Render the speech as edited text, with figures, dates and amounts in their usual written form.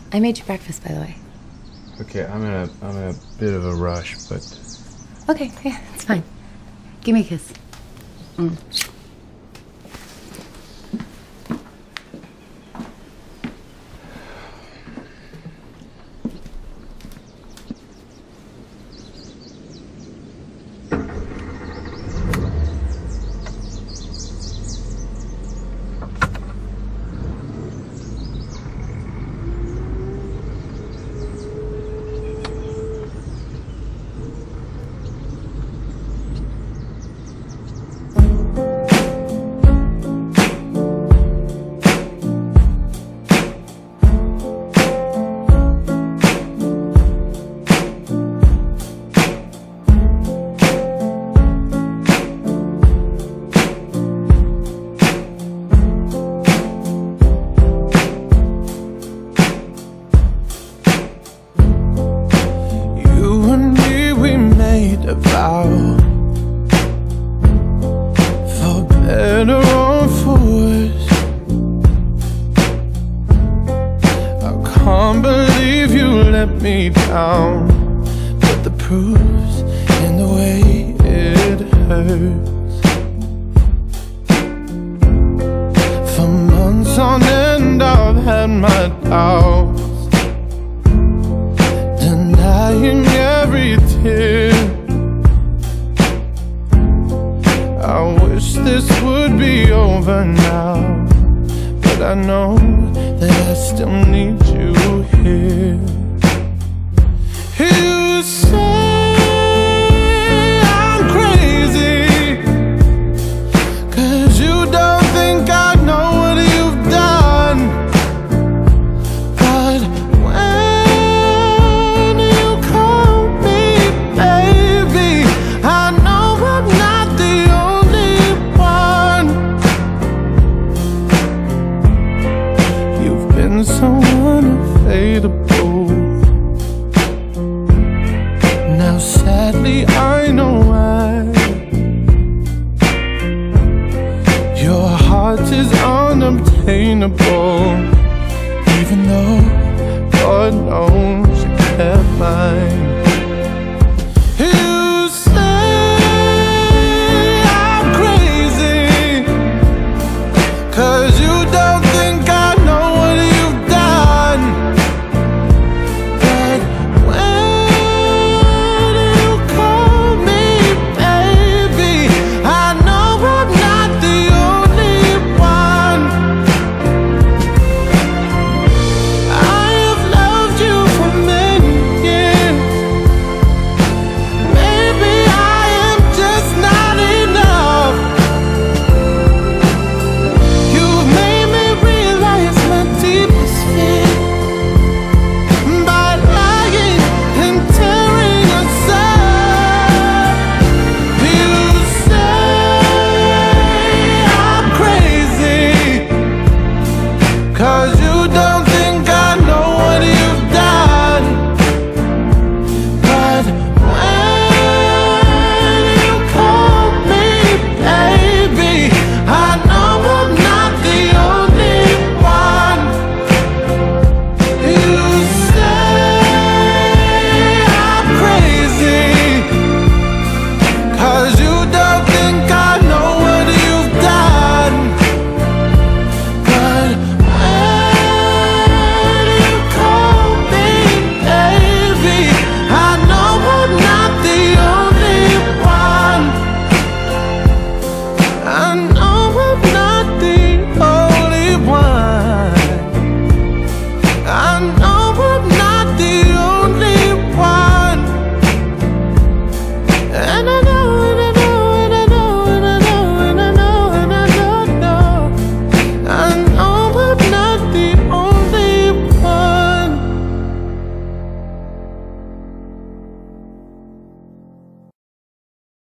I made you breakfast, by the way. Okay, I'm in a bit of a rush, but... Okay, yeah, it's fine. Give me a kiss. A vow, for better or for worse. I can't believe you let me down, but the proof's in the way it hurts. For months on end I've had my doubts, denying every tear. I wish this would be over now, but I know that I still need you here. You say I'm crazy, 'cause you don't think I know what you've done. But when you call me baby, I know I'm not the only one. You've been so unavailable. Now sadly I know why. Your heart is unobtainable, even though God knows you kept mine. You say I'm crazy, 'cause you don't